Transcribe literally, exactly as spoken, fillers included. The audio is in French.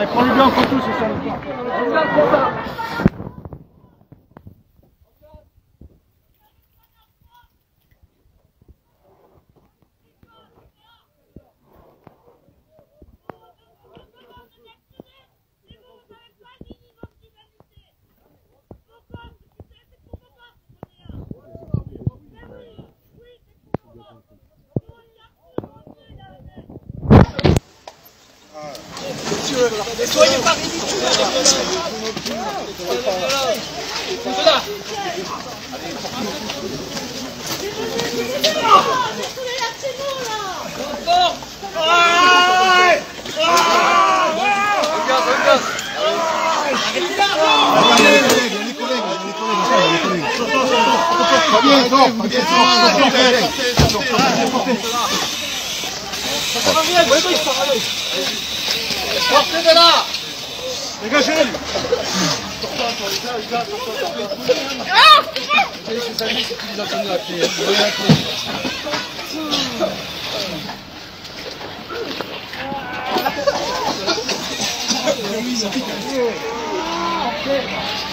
Allez, prends-le bien en photo, c'est ça l'histoire. Ne soyez pas ridicules. Là. Sortez de là! Dégagez! Ah!